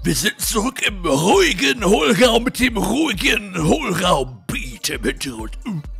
Wir sind zurück im ruhigen Hohlraum mit dem ruhigen Hohlraum-Beat im Hintergrund.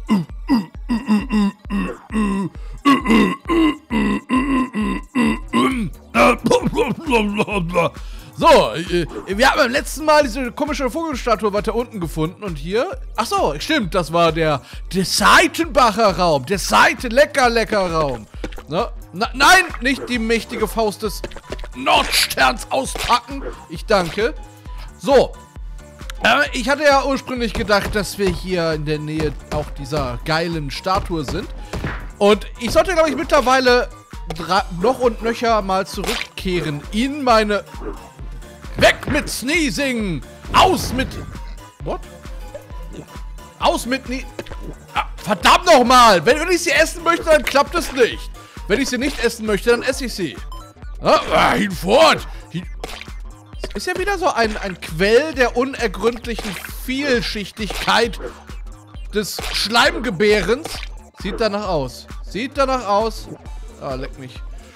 So, wir haben beim letzten Mal diese komische Vogelstatue weiter unten gefunden und hier... Ach so, stimmt, das war der Seitenbacher Raum, der Seiten-Lecker-Lecker-Raum. Nein, nicht die mächtige Faust des Nordsterns auspacken. Ich danke. So, ich hatte ja ursprünglich gedacht, dass wir hier in der Nähe auch dieser geilen Statue sind. Und ich sollte, glaube ich, mittlerweile noch und nöcher mal zurückkehren in meine... Weg mit Sneezing! Aus mit... What? Aus mit... verdammt nochmal! Wenn ich sie essen möchte, dann klappt es nicht. Wenn ich sie nicht essen möchte, dann esse ich sie. Hinfort! Ist ja wieder so ein Quell der unergründlichen Vielschichtigkeit des Schleimgebärens. Sieht danach aus. Sieht danach aus. Ah, leck mich.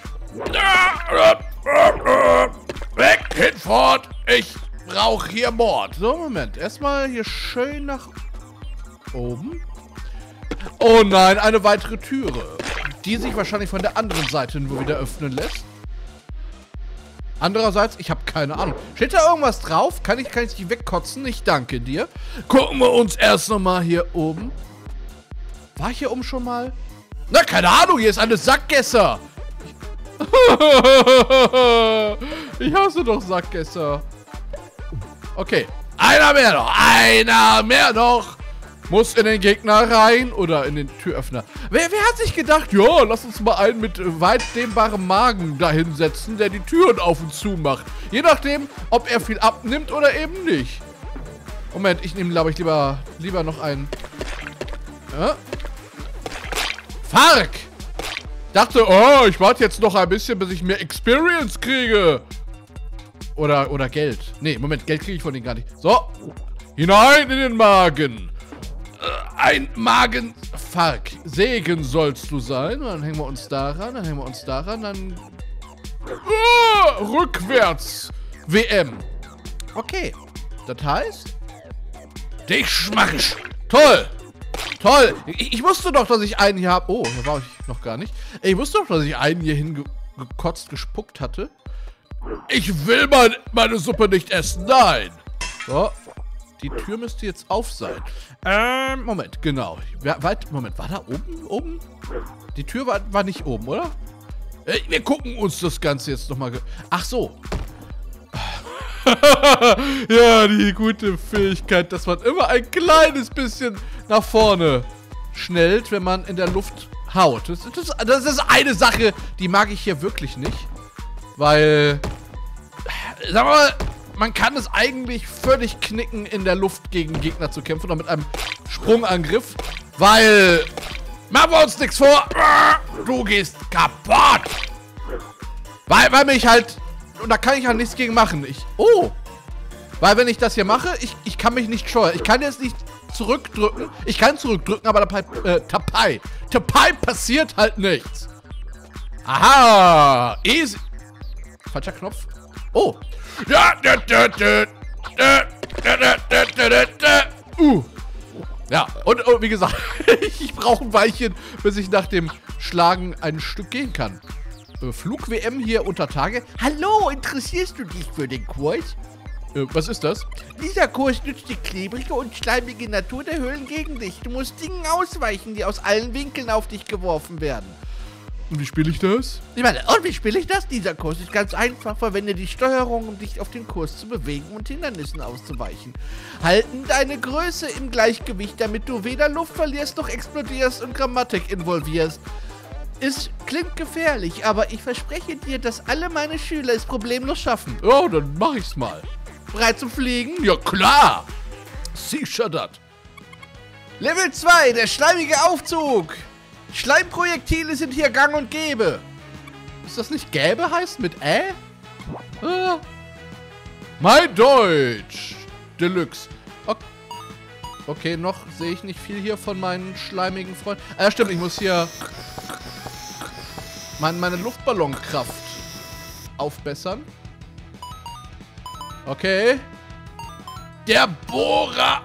Weg, hinfort! Ich brauche hier Mord. So, Moment. Erstmal hier schön nach oben. Oh nein, eine weitere Türe. Die sich wahrscheinlich von der anderen Seite nur wieder öffnen lässt. Andererseits, ich habe keine Ahnung. Steht da irgendwas drauf? Kann ich dich wegkotzen? Ich danke dir. Gucken wir uns erst nochmal hier oben. War ich hier oben schon mal? Na, keine Ahnung, hier ist eine Sackgasse. Ich hasse doch Sackgasse. Okay, einer mehr noch. Muss in den Gegner rein oder in den Türöffner. Wer hat sich gedacht, ja, lass uns mal einen mit weit dehnbarem Magen dahinsetzen, der die Türen auf und zu macht. Je nachdem, ob er viel abnimmt oder eben nicht. Moment, ich nehme, glaube ich, lieber noch einen. Ja? Fark! Dachte, oh, ich warte jetzt noch ein bisschen, bis ich mehr Experience kriege. Oder Geld. Nee, Moment, Geld kriege ich von denen gar nicht. So, hinein in den Magen. Ein Magenfark. Segen sollst du sein. Dann hängen wir uns daran, dann... rückwärts. WM. Okay. Das heißt... Dich schmackisch. Toll. Toll. Ich wusste doch, dass ich einen hier habe. Oh, da war ich noch gar nicht. Ich wusste doch, dass ich einen hier hingekotzt, gespuckt hatte. Ich will meine Suppe nicht essen. Nein. So. Die Tür müsste jetzt auf sein. Moment, genau. Moment, war da oben? Die Tür war nicht oben, oder? Wir gucken uns das Ganze jetzt nochmal... Ach so. Ja, die gute Fähigkeit, dass man immer ein kleines bisschen nach vorne schnellt, wenn man in der Luft haut. Das ist eine Sache, die mag ich hier wirklich nicht. Weil... Sag mal... Man kann es eigentlich völlig knicken, in der Luft gegen Gegner zu kämpfen oder mit einem Sprungangriff, weil, machen wir uns nichts vor, du gehst kaputt. Weil mich halt, und da kann ich halt nichts gegen machen. Weil wenn ich das hier mache, ich kann mich nicht steuern. Ich kann jetzt nicht zurückdrücken. Ich kann zurückdrücken, aber Tapai passiert halt nichts. Aha, easy. Falscher Knopf. Oh. Ja, und wie gesagt, ich brauche ein Weilchen, bis ich nach dem Schlagen ein Stück gehen kann. Flug-WM hier unter Tage. Hallo, interessierst du dich für den Kurs? Was ist das? Dieser Kurs nützt die klebrige und schleimige Natur der Höhlen gegen dich. Du musst Dingen ausweichen, die aus allen Winkeln auf dich geworfen werden. Und wie spiele ich das? Dieser Kurs ist ganz einfach. Verwende die Steuerung, um dich auf den Kurs zu bewegen und Hindernissen auszuweichen. Halten deine Größe im Gleichgewicht, damit du weder Luft verlierst, noch explodierst und Grammatik involvierst. Es klingt gefährlich, aber ich verspreche dir, dass alle meine Schüler es problemlos schaffen. Oh, dann mach ich's mal. Bereit zum Fliegen? Ja, klar! Sicher das. Level 2, der schleimige Aufzug. Schleimprojektile sind hier gang und gäbe. Ist das nicht gäbe heißt mit Mein Deutsch. Deluxe. Okay, noch sehe ich nicht viel hier von meinen schleimigen Freunden. Ja, stimmt, ich muss hier meine Luftballonkraft aufbessern. Okay. Der Bohrer.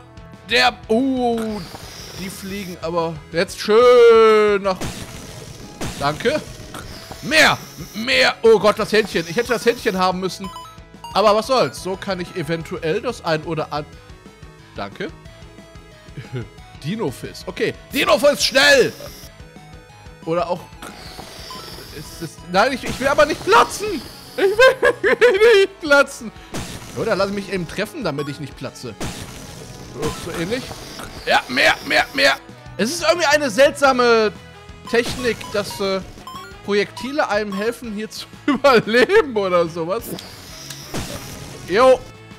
Die fliegen aber jetzt schön nach... Danke. Mehr. Oh Gott, das Händchen. Ich hätte das Händchen haben müssen. Aber was soll's. So kann ich eventuell das ein oder an... Danke. Dino-Fist. Okay. Dino-Fist, schnell! Oder auch... Nein, ich will aber nicht platzen. Ich will nicht platzen. Oder lass mich eben treffen, damit ich nicht platze. So ähnlich. Ja, mehr. Es ist irgendwie eine seltsame Technik, dass Projektile einem helfen, hier zu überleben oder sowas. Jo.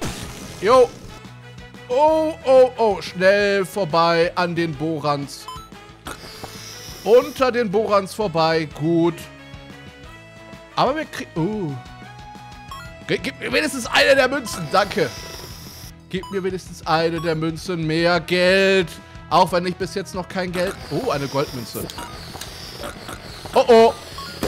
Oh. Schnell vorbei an den Borans. Unter den Borans vorbei. Gut. Aber wir kriegen... Gib mir wenigstens eine der Münzen. Danke. Gib mir wenigstens eine der Münzen. Mehr Geld. Auch wenn ich bis jetzt noch kein Geld... Oh, eine Goldmünze. Oh.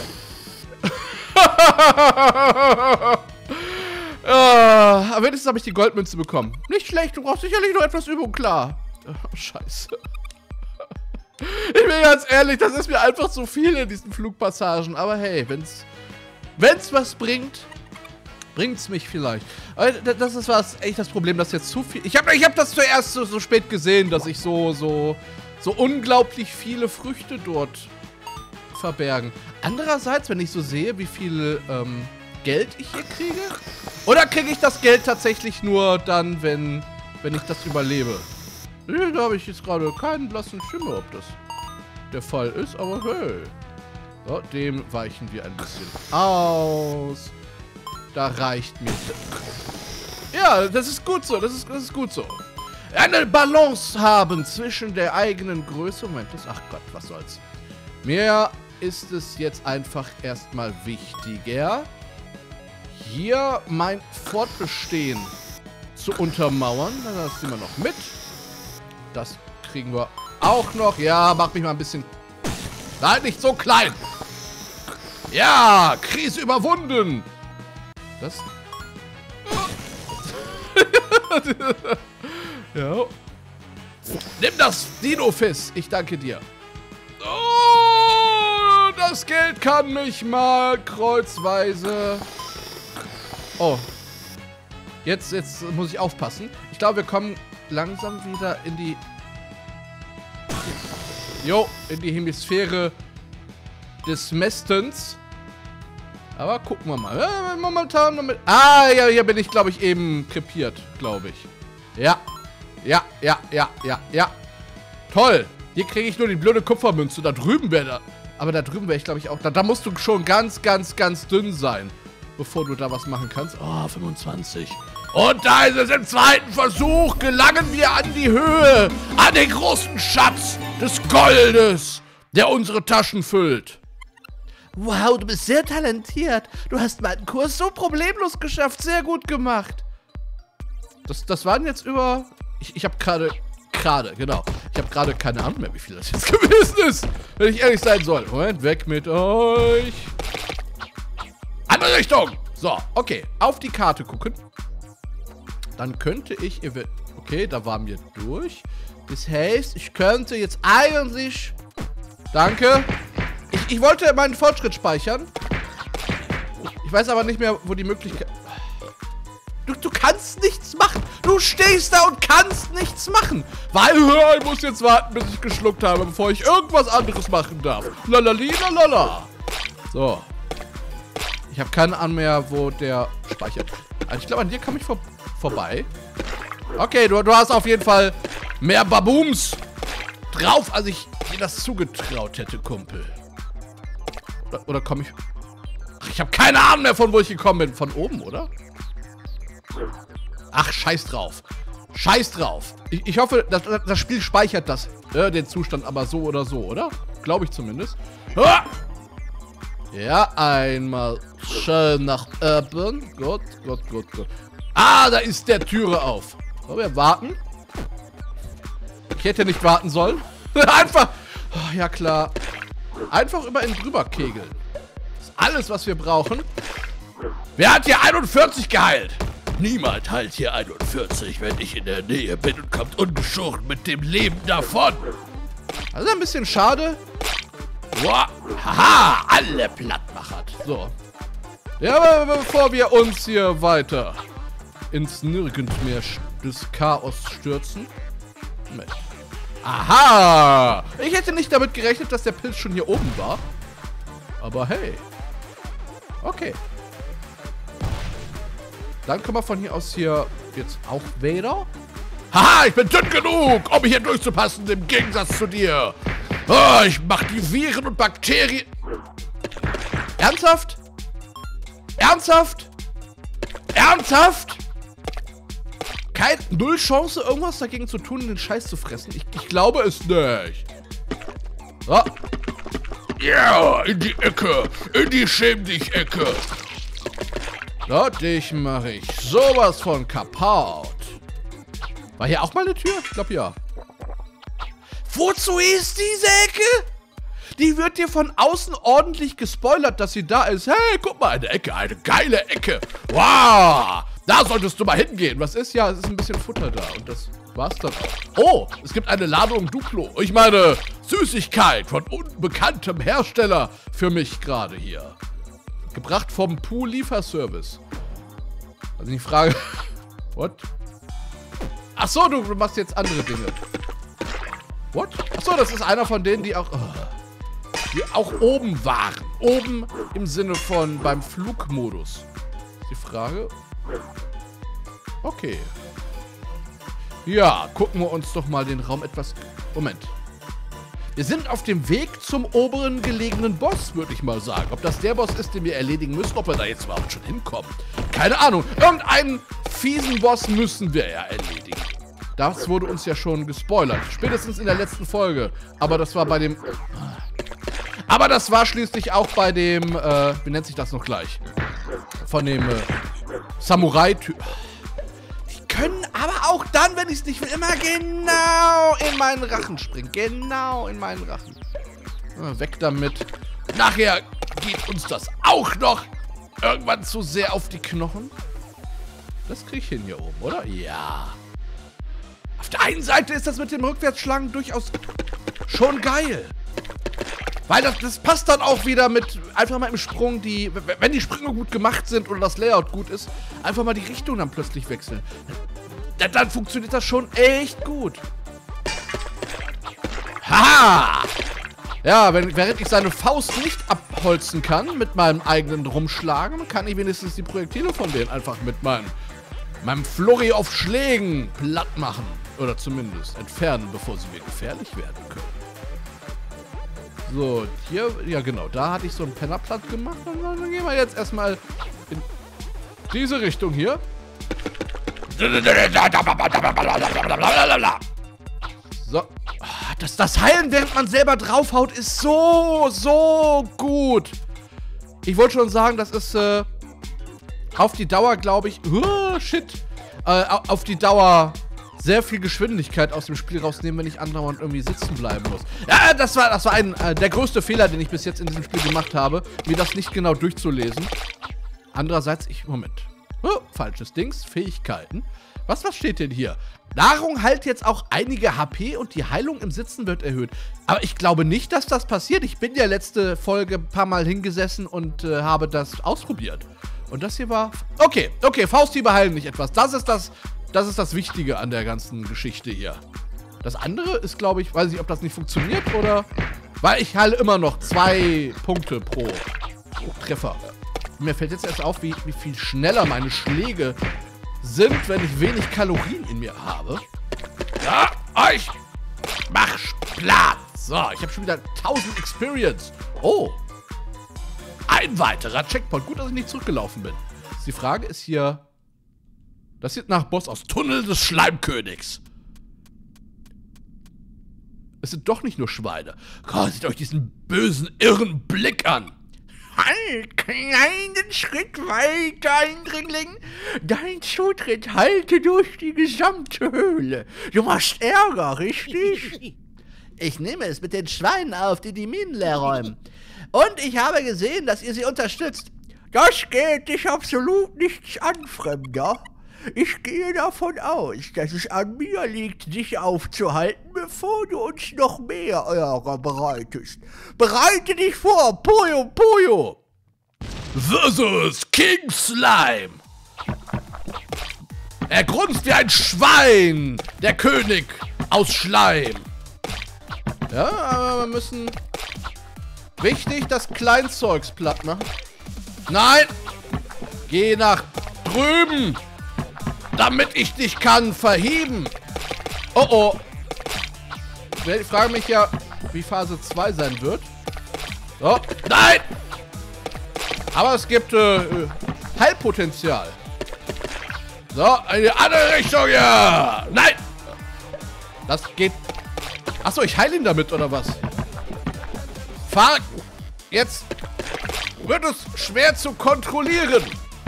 Aber wenigstens habe ich die Goldmünze bekommen. Nicht schlecht, du brauchst sicherlich noch etwas Übung, klar. Oh, scheiße. Ich bin ganz ehrlich, das ist mir einfach zu viel in diesen Flugpassagen. Aber hey, wenn's was bringt, bringt's mich vielleicht. Aber das ist echt das Problem, dass jetzt zu viel... Ich hab das zuerst so spät gesehen, dass ich so unglaublich viele Früchte dort verbergen. Andererseits, wenn ich so sehe, wie viel Geld ich hier kriege... Oder kriege ich das Geld tatsächlich nur dann, wenn ich das überlebe? Da habe ich jetzt gerade keinen blassen Schimmer, ob das der Fall ist, aber hey. So, dem weichen wir ein bisschen aus. Da reicht mir... Ja, das ist gut so, das ist gut so. Eine Balance haben zwischen der eigenen Größe... Moment, ach Gott, was soll's. Mir ist es jetzt einfach erstmal wichtiger, hier mein Fortbestehen zu untermauern. Das nehmen wir noch mit. Das kriegen wir auch noch. Ja, mach mich mal ein bisschen... Nein, nicht so klein. Ja, Krise überwunden. Das... Ja. Nimm das, Dino-Fist. Ich danke dir. Oh, das Geld kann mich mal kreuzweise... Oh. Jetzt muss ich aufpassen. Ich glaube, wir kommen langsam wieder in die... in die Hemisphäre des Mestens. Aber gucken wir mal. Momentan... Ah, ja, hier bin ich, glaube ich, eben krepiert, glaube ich. Ja. Toll. Hier kriege ich nur die blöde Kupfermünze. Da drüben wäre da... Aber da drüben wäre ich, glaube ich, auch... Da musst du schon ganz dünn sein, bevor du da was machen kannst. Oh, 25. Und da ist es im zweiten Versuch. Gelangen wir an die Höhe. An den großen Schatz des Goldes, der unsere Taschen füllt. Wow, du bist sehr talentiert. Du hast meinen Kurs so problemlos geschafft. Sehr gut gemacht. Das waren jetzt über... Ich habe gerade, genau. Ich habe gerade keine Ahnung mehr, wie viel das jetzt gewesen ist. Wenn ich ehrlich sein soll. Moment, weg mit euch. Andere Richtung. So, okay. Auf die Karte gucken. Dann könnte ich... Okay, da waren wir durch. Das heißt, ich könnte jetzt eigentlich... Danke. Ich wollte meinen Fortschritt speichern. Ich weiß aber nicht mehr, wo die Möglichkeit... Du kannst nichts machen. Du stehst da und kannst nichts machen. Weil ich muss jetzt warten, bis ich geschluckt habe, bevor ich irgendwas anderes machen darf. Lalalila. So. Ich habe keine Ahnung mehr, wo der speichert. Also ich glaube, an dir komme ich vorbei. Okay, du hast auf jeden Fall mehr Babooms drauf, als ich dir das zugetraut hätte, Kumpel. Oder komme ich... Ach, ich habe keine Ahnung mehr, von wo ich gekommen bin. Von oben, oder? Ach, scheiß drauf. Scheiß drauf. Ich hoffe, das Spiel speichert das, den Zustand aber so oder so, oder? Glaube ich zumindest. Ah! Ja, einmal schön nach oben. Gut. Ah, da ist der Türe auf. So, wir warten. Ich hätte nicht warten sollen. Einfach. Oh, ja, klar. Einfach über ihn drüber kegeln. Das ist alles, was wir brauchen. Wer hat hier 41 geheilt? Niemand heilt hier 41, wenn ich in der Nähe bin und kommt ungeschoren mit dem Leben davon. Also ein bisschen schade. Boah, haha, alle plattmachert. So. Ja, aber bevor wir uns hier weiter ins Nirgendmeer des Chaos stürzen. Moment. Aha! Ich hätte nicht damit gerechnet, dass der Pilz schon hier oben war. Aber hey. Okay. Dann können wir von hier aus hier jetzt auch wieder. Haha, ich bin dünn genug, um hier durchzupassen, im Gegensatz zu dir. Oh, ich mach die Viren und Bakterien. Ernsthaft? Ernsthaft? Ernsthaft? Null Chance, irgendwas dagegen zu tun, den Scheiß zu fressen? Ich glaube es nicht. So. Ja, in die Ecke. In die Schäm-dich-Ecke. So, dich mache ich sowas von kaputt. War hier auch mal eine Tür? Ich glaube ja. Wozu ist diese Ecke? Die wird dir von außen ordentlich gespoilert, dass sie da ist. Hey, guck mal, eine Ecke, eine geile Ecke. Wow, da solltest du mal hingehen. Was ist? Ja, es ist ein bisschen Futter da und das war's dann auch. Oh, es gibt eine Ladung Duplo. Ich meine, Süßigkeit von unbekanntem Hersteller für mich gerade hier. Gebracht vom Pool-Lieferservice. Also die Frage... What? Achso, du machst jetzt andere Dinge. What? Achso, das ist einer von denen, die auch oben waren. Oben im Sinne von beim Flugmodus. Die Frage. Okay. Ja, gucken wir uns doch mal den Raum etwas... Moment. Wir sind auf dem Weg zum oberen gelegenen Boss, würde ich mal sagen. Ob das der Boss ist, den wir erledigen müssen, ob wir da jetzt überhaupt schon hinkommen. Keine Ahnung. Irgendeinen fiesen Boss müssen wir ja erledigen. Das wurde uns ja schon gespoilert. Spätestens in der letzten Folge. Aber das war bei dem... Aber das war schließlich auch bei dem... wie nennt sich das noch gleich? Von dem Samurai-Typ. Die können aber auch dann, wenn ich es nicht will, immer genau in meinen Rachen springen. Genau in meinen Rachen. Weg damit. Nachher geht uns das auch noch irgendwann zu sehr auf die Knochen. Das krieg ich hin hier oben, oder? Ja. Auf der einen Seite ist das mit dem Rückwärtsschlagen durchaus schon geil. Weil das passt dann auch wieder mit einfach mal im Sprung, wenn die Sprünge gut gemacht sind oder das Layout gut ist, einfach mal die Richtung dann plötzlich wechseln. Dann funktioniert das schon echt gut. Haha! Ja, während ich seine Faust nicht abholzen kann mit meinem eigenen Rumschlagen, kann ich wenigstens die Projektile von denen einfach mit meinem Flurry auf Schlägen platt machen. Oder zumindest entfernen, bevor sie mir gefährlich werden können. So, hier, ja genau, da hatte ich so einen Penner platt gemacht. Und dann gehen wir jetzt erstmal in diese Richtung hier. So. Das Heilen, während man selber draufhaut, ist so gut. Ich wollte schon sagen, das ist auf die Dauer, glaube ich, auf die Dauer sehr viel Geschwindigkeit aus dem Spiel rausnehmen, wenn ich andauernd irgendwie sitzen bleiben muss. Ja, das war der größte Fehler, den ich bis jetzt in diesem Spiel gemacht habe, mir das nicht genau durchzulesen. Andererseits, Moment. Oh, falsches Dings, Fähigkeiten. Was steht denn hier? Nahrung heilt jetzt auch einige HP und die Heilung im Sitzen wird erhöht. Aber ich glaube nicht, dass das passiert. Ich bin ja letzte Folge ein paar Mal hingesessen und habe das ausprobiert. Und das hier war... Okay, Fausthiebe heilen nicht etwas. Das ist das Wichtige an der ganzen Geschichte hier. Das andere ist, glaube ich, weiß nicht, ob das nicht funktioniert oder... Weil ich heile immer noch 2 Punkte pro Treffer. Mir fällt jetzt erst auf, wie viel schneller meine Schläge sind, wenn ich wenig Kalorien in mir habe. Ja, ich mach Platz. So, ich habe schon wieder 1000 Experience. Oh. Ein weiterer Checkpoint. Gut, dass ich nicht zurückgelaufen bin. Die Frage ist hier... Das sieht nach Boss aus. Tunnel des Schleimkönigs. Es sind doch nicht nur Schweine. Gott, seht euch diesen bösen, irren Blick an. Halt, kleinen Schritt weiter, Eindringling. Dein Zutritt halte durch die gesamte Höhle. Du machst Ärger, richtig? Ich nehme es mit den Schweinen auf, die die Minen leer räumen. Und ich habe gesehen, dass ihr sie unterstützt. Das geht dich absolut nichts an, Fremder. Ich gehe davon aus, dass es an mir liegt, dich aufzuhalten, bevor du uns noch mehr Ärger bereitest. Bereite dich vor, Puyo Puyo! Versus King Slime. Er grunzt wie ein Schwein, der König aus Schleim. Ja, aber wir müssen richtig das Kleinzeugs platt machen. Nein! Geh nach drüben, damit ich dich kann verheben. Oh oh. Ich frage mich ja, wie Phase 2 sein wird. Oh, nein! Aber es gibt Heilpotenzial. So, eine andere Richtung, ja! Nein! Das geht... Achso, ich heile ihn damit, oder was? Fuck! Jetzt wird es schwer zu kontrollieren.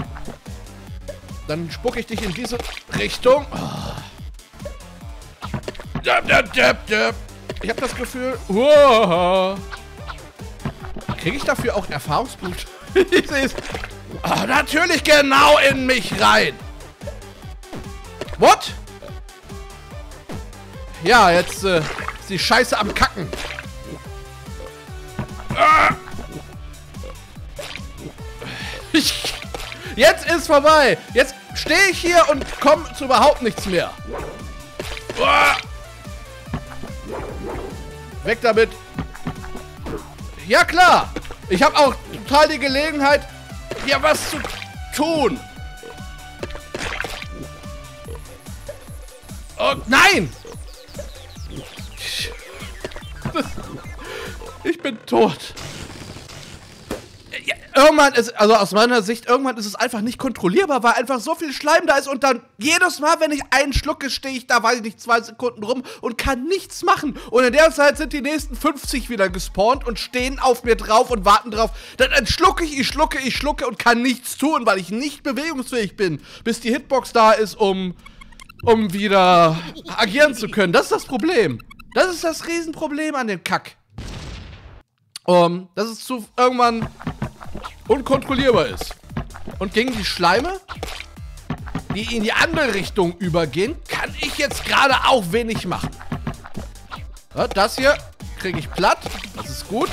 Dann spucke ich dich in diese Richtung. Ich habe das Gefühl... Kriege ich dafür auch Erfahrungspunkte? Ich sehe es. Oh, natürlich genau in mich rein. What? Ja, jetzt ist die Scheiße am Kacken. Jetzt ist vorbei. Jetzt stehe ich hier und komme zu überhaupt nichts mehr. Weg damit. Ja klar. Ich habe auch total die Gelegenheit, hier was zu tun. Oh, nein! Ich bin tot. Ja, irgendwann ist, also aus meiner Sicht, irgendwann ist es einfach nicht kontrollierbar, weil einfach so viel Schleim da ist und dann jedes Mal, wenn ich einen schlucke, stehe ich da, weiß ich nicht, 2 Sekunden rum und kann nichts machen. Und in der Zeit sind die nächsten 50 wieder gespawnt und stehen auf mir drauf und warten drauf. Dann schlucke ich schlucke und kann nichts tun, weil ich nicht bewegungsfähig bin, bis die Hitbox da ist, um wieder agieren zu können. Das ist das Problem. Das ist das Riesenproblem an dem Kack. Dass es irgendwann unkontrollierbar ist. Und gegen die Schleime, die in die andere Richtung übergehen, kann ich jetzt gerade auch wenig machen. Ja, das hier kriege ich platt. Das ist gut.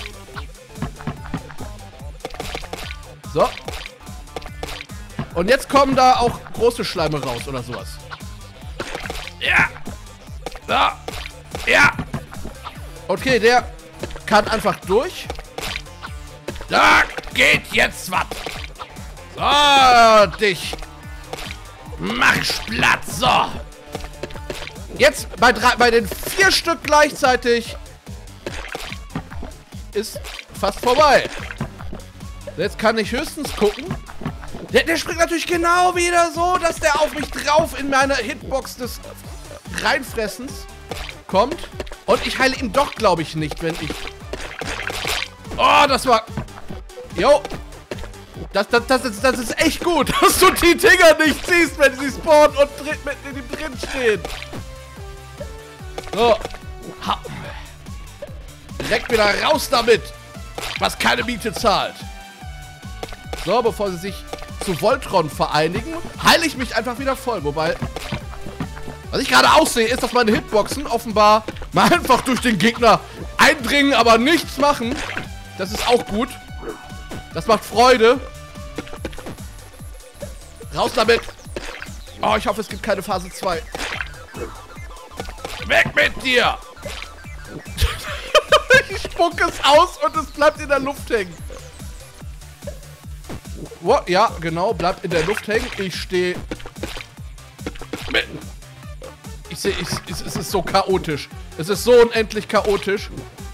So. Und jetzt kommen da auch große Schleime raus oder sowas. Ja. Ja. Ja. Okay, der kann einfach durch. Da geht jetzt was. So, dich. Mach platt, so. Jetzt bei den 4 Stück gleichzeitig ist fast vorbei. Jetzt kann ich höchstens gucken. Der springt natürlich genau wieder so, dass der auf mich drauf in meine Hitbox des Reinfressens kommt. Und ich heile ihn doch, glaube ich, nicht, wenn ich... Oh, das war... Jo. Das ist echt gut, dass du die Dinger nicht siehst, wenn sie spawnen und mitten in dem drin stehen. So. Ha. Direkt wieder raus damit, was keine Miete zahlt. So, bevor sie sich zu Voltron vereinigen, heile ich mich einfach wieder voll. Wobei, was ich gerade aussehe, ist, dass meine Hitboxen offenbar mal einfach durch den Gegner eindringen, aber nichts machen. Das ist auch gut. Das macht Freude. Raus damit. Oh, ich hoffe, es gibt keine Phase 2. Weg mit dir! Ich spucke es aus und es bleibt in der Luft hängen. What? Ja, genau, bleibt in der Luft hängen. Ich stehe... Ich sehe, es ist so chaotisch. Es ist so unendlich chaotisch.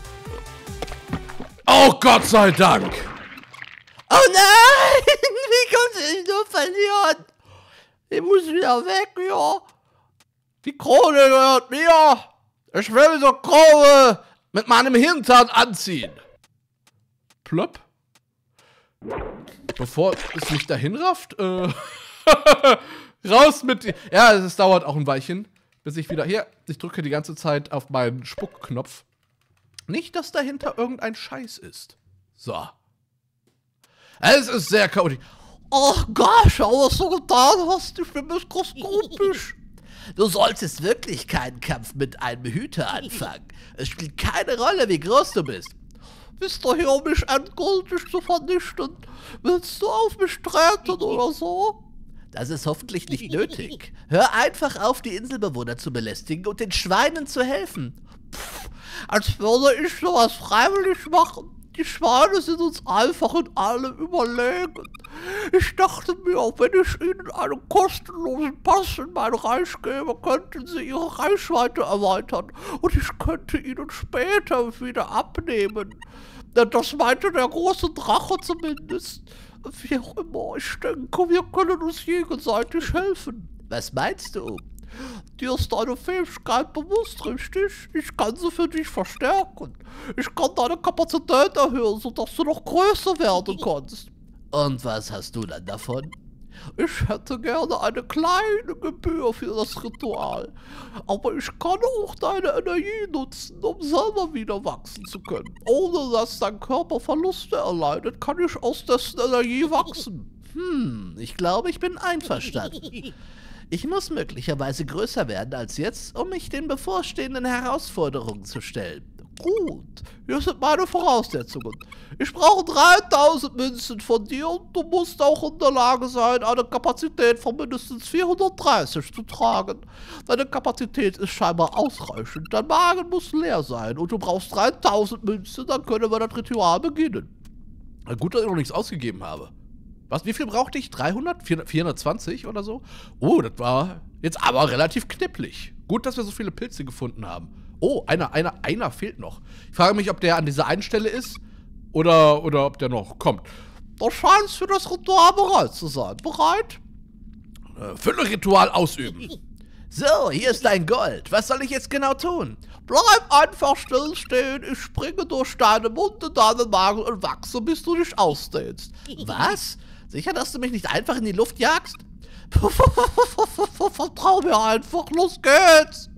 Oh, Gott sei Dank! Oh nein! Wie konnte ich nur verlieren? Ich muss wieder weg, ja. Die Krone gehört mir. Ich will so Krone mit meinem Hintern anziehen. Plopp. Bevor es mich dahin rafft, raus mit... Ja, es dauert auch ein Weilchen, bis ich wieder... Hier, ich drücke die ganze Zeit auf meinen Spuckknopf. Nicht, dass dahinter irgendein Scheiß ist. So. Es ist sehr chaotisch. Oh Gott, schau, was du getan hast. Ich bin mikroskopisch. Du solltest wirklich keinen Kampf mit einem Hüter anfangen. Es spielt keine Rolle, wie groß du bist. Bist du hier, um mich endgültig zu vernichten? Willst du auf mich treten oder so? Das ist hoffentlich nicht nötig. Hör einfach auf, die Inselbewohner zu belästigen und den Schweinen zu helfen. Pff, als würde ich sowas freiwillig machen. Die Schweine sind uns einfach in allem überlegen. Ich dachte mir, wenn ich ihnen einen kostenlosen Pass in mein Reich gebe, könnten sie ihre Reichweite erweitern und ich könnte ihnen später wieder abnehmen. Das meinte der große Drache zumindest. Wie auch immer, ich denke, wir können uns gegenseitig helfen. Was meinst du? Dir ist deine Fähigkeit bewusst, richtig? Ich kann sie für dich verstärken. Ich kann deine Kapazität erhöhen, sodass du noch größer werden kannst. Und was hast du dann davon? Ich hätte gerne eine kleine Gebühr für das Ritual. Aber ich kann auch deine Energie nutzen, um selber wieder wachsen zu können. Ohne dass dein Körper Verluste erleidet, kann ich aus dessen Energie wachsen. Ich glaube, ich bin einverstanden. Ich muss möglicherweise größer werden als jetzt, um mich den bevorstehenden Herausforderungen zu stellen. Gut, hier sind meine Voraussetzungen. Ich brauche 3000 Münzen von dir und du musst auch in der Lage sein, eine Kapazität von mindestens 430 zu tragen. Deine Kapazität ist scheinbar ausreichend, dein Magen muss leer sein und du brauchst 3000 Münzen, dann können wir das Ritual beginnen. Na gut, dass ich noch nichts ausgegeben habe. Was, wie viel brauchte ich? 300? 420 oder so? Oh, das war jetzt aber relativ knipplig. Gut, dass wir so viele Pilze gefunden haben. Oh, einer fehlt noch. Ich frage mich, ob der an dieser einen Stelle ist oder ob der noch kommt. Du scheinst für das Ritual bereit zu sein. Bereit? Fülleritual ausüben. So, hier ist dein Gold. Was soll ich jetzt genau tun? Bleib einfach stillstehen. Ich springe durch deinen Mund in deinen Magen und wachse, bis du dich ausdehnst. Was? Sicher, dass du mich nicht einfach in die Luft jagst? Vertrau mir einfach. Los geht's.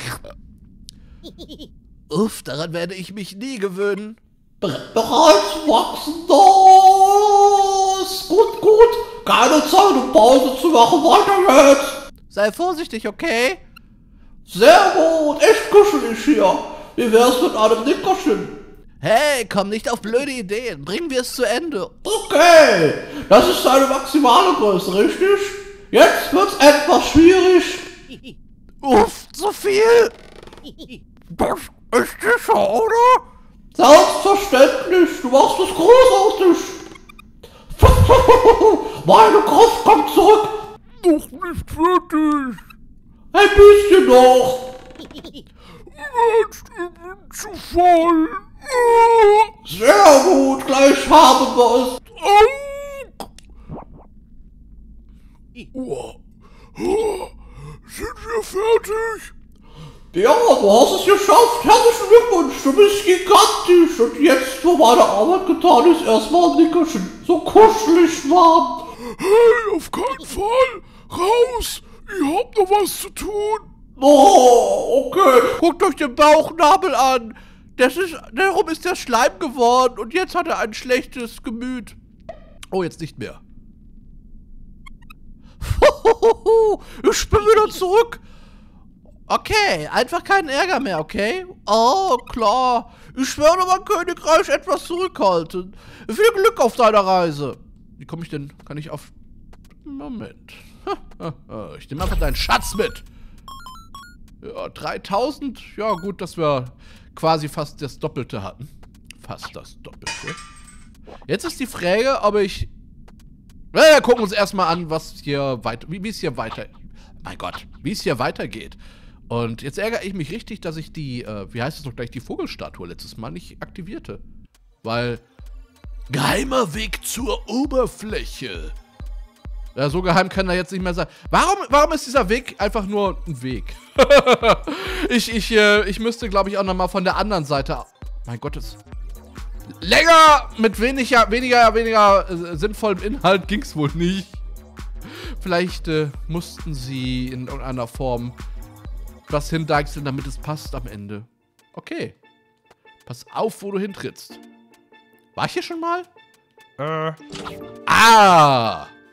Uff, daran werde ich mich nie gewöhnen. Bereits wachsen, los! Gut. Keine Zeit, um Pause zu machen. Weiter jetzt. Sei vorsichtig, okay? Sehr gut. Echt kuschelig hier. Wie wär's mit einem Nickerchen? Hey, komm nicht auf blöde Ideen. Bringen wir es zu Ende. Okay. Das ist deine maximale Größe, richtig? Jetzt wird's etwas schwierig. Uff, zu viel. Das ist sicher, oder? Selbstverständlich, du machst es großartig. Meine Kraft kommt zurück. Noch nicht fertig. Ein bisschen noch. Jetzt bin zu voll. Sehr gut, gleich haben wir es. Sind wir fertig? Ja, du hast es geschafft. Herzlichen Glückwunsch. Du bist gigantisch. Und jetzt, wo meine Arbeit getan ist, erstmal ein Nickerchen. So kuschelig warm. Hey, auf keinen Fall. Raus. Ihr habt noch was zu tun. Oh, okay. Guckt euch den Bauchnabel an. Darum ist der Schleim geworden. Und jetzt hat er ein schlechtes Gemüt. Oh, jetzt nicht mehr. Ich bin wieder zurück. Okay, einfach keinen Ärger mehr, okay? Oh, klar. Ich werde mein Königreich etwas zurückhalten. Viel Glück auf deiner Reise. Wie komme ich denn? Kann ich auf... Moment. Ich nehme einfach deinen Schatz mit. Ja, 3000. Ja, gut, dass wir quasi fast das Doppelte hatten. Fast das Doppelte. Jetzt ist die Frage, ob ich... Ja, gucken wir uns erstmal an, was hier weiter... Wie es hier weiter... Mein Gott, wie es hier weitergeht. Und jetzt ärgere ich mich richtig, dass ich die, wie heißt es noch gleich, die Vogelstatue letztes Mal nicht aktivierte. Weil, geheimer Weg zur Oberfläche. Ja, so geheim kann er jetzt nicht mehr sein. Warum ist dieser Weg einfach nur ein Weg? Ich müsste, glaube ich, auch nochmal von der anderen Seite... Mein Gott, es... Länger mit weniger sinnvollem Inhalt ging es wohl nicht. Vielleicht mussten sie in irgendeiner Form was hindeichseln, damit es passt am Ende. Okay. Pass auf, wo du hintrittst. War ich hier schon mal? Ah!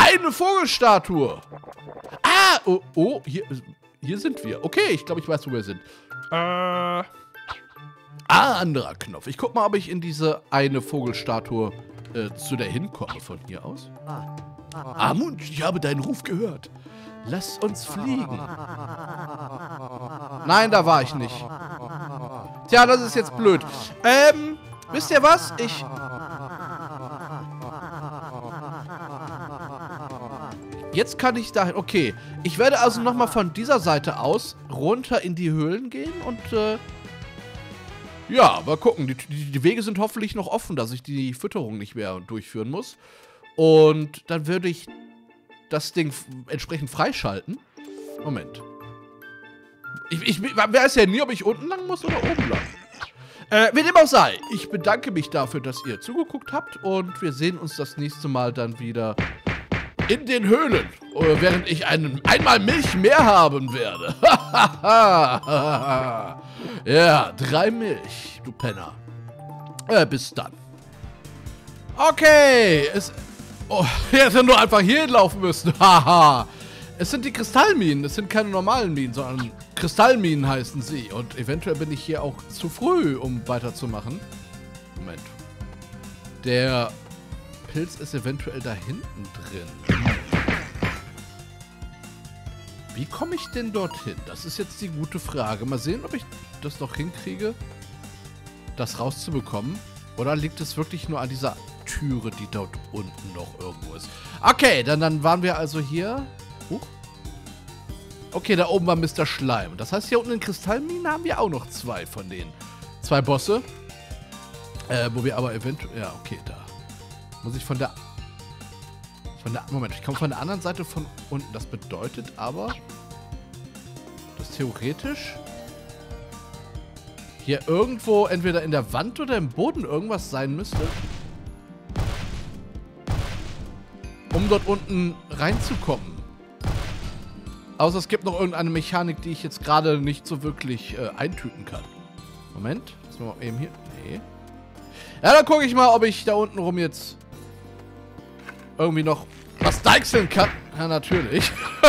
eine Vogelstatue. Ah, oh, hier sind wir. Okay, ich glaube, ich weiß, wo wir sind. Anderer Knopf. Ich guck mal, ob ich in diese eine Vogelstatue zu der hinkomme von hier aus. Amund, ich habe deinen Ruf gehört. Lass uns fliegen. Nein, da war ich nicht. Tja, das ist jetzt blöd. Wisst ihr was? Jetzt kann ich dahin. Okay. Ich werde also nochmal von dieser Seite aus runter in die Höhlen gehen und, ja, mal gucken. Die Wege sind hoffentlich noch offen, dass ich die Fütterung nicht mehr durchführen muss. Und dann würde ich das Ding entsprechend freischalten. Moment. Ich weiß ja nie, ob ich unten lang muss oder oben lang. Wie dem auch sei, ich bedanke mich dafür, dass ihr zugeguckt habt und wir sehen uns das nächste Mal dann wieder in den Höhlen, während ich einmal Milch mehr haben werde. Ja, 3 Milch, du Penner. Bis dann. Okay, oh, ich hätte nur einfach hier hinlaufen müssen. Haha. Es sind die Kristallminen. Es sind keine normalen Minen, sondern Kristallminen heißen sie. Und eventuell bin ich hier auch zu früh, um weiterzumachen. Moment. Der Pilz ist eventuell da hinten drin. Wie komme ich denn dorthin? Das ist jetzt die gute Frage. Mal sehen, ob ich das noch hinkriege, das rauszubekommen. Oder liegt es wirklich nur an dieser Türe, die dort unten noch irgendwo ist? Okay, dann waren wir also hier. Okay, da oben war Mr. Schleim. Das heißt, hier unten in Kristallminen haben wir auch noch 2 von denen. 2 Bosse. Wo wir aber eventuell... Ja, okay, da. Muss ich Moment, ich komme von der anderen Seite von unten. Das bedeutet aber, dass theoretisch hier irgendwo entweder in der Wand oder im Boden irgendwas sein müsste, um dort unten reinzukommen. Außer es gibt noch irgendeine Mechanik, die ich jetzt gerade nicht so wirklich eintüten kann. Moment, lass mal eben hier. Nee. Ja, dann gucke ich mal, ob ich da unten rum jetzt irgendwie noch was deichseln kann. Ja, natürlich.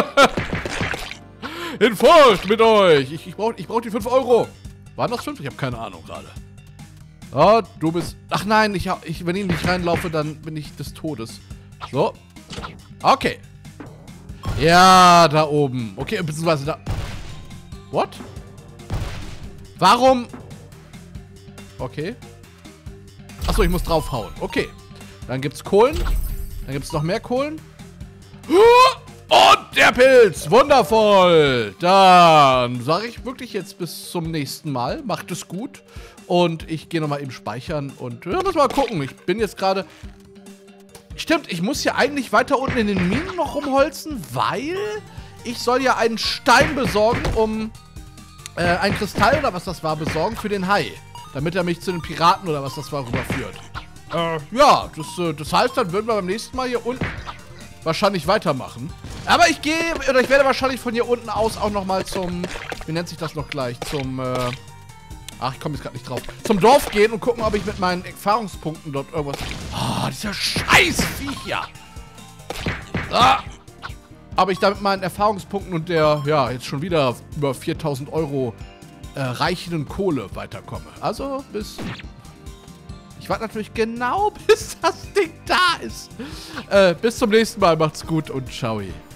In Furcht mit euch. Ich brauch die 5 Euro. Waren das 5? Ich habe keine Ahnung gerade. Oh, du bist... Ach nein, wenn ich nicht reinlaufe, dann bin ich des Todes. So. Okay. Ja, da oben. Okay, beziehungsweise da... What? Warum? Okay. Achso, ich muss draufhauen. Okay. Dann gibt's Kohlen. Dann gibt's noch mehr Kohlen. Und der Pilz. Wundervoll. Dann sage ich wirklich jetzt bis zum nächsten Mal. Macht es gut. Und ich gehe nochmal eben speichern. Und ja, muss mal gucken. Ich bin jetzt gerade... Stimmt, ich muss ja eigentlich weiter unten in den Minen noch rumholzen, weil ich soll ja einen Stein besorgen, um ein Kristall oder was das war, besorgen für den Hai. Damit er mich zu den Piraten oder was das war rüberführt. Ja, das heißt, dann würden wir beim nächsten Mal hier unten wahrscheinlich weitermachen. Aber ich werde wahrscheinlich von hier unten aus auch nochmal zum, wie nennt sich das noch gleich, zum, ach, ich komme jetzt gerade nicht drauf. Zum Dorf gehen und gucken, ob ich mit meinen Erfahrungspunkten dort irgendwas... Oh, dieser scheiß Viecher! Ah! Ob ich da mit meinen Erfahrungspunkten und der, ja, jetzt schon wieder über 4.000 Euro reichenden Kohle weiterkomme. Also, ich warte natürlich genau, bis das Ding da ist. Bis zum nächsten Mal. Macht's gut und ciao.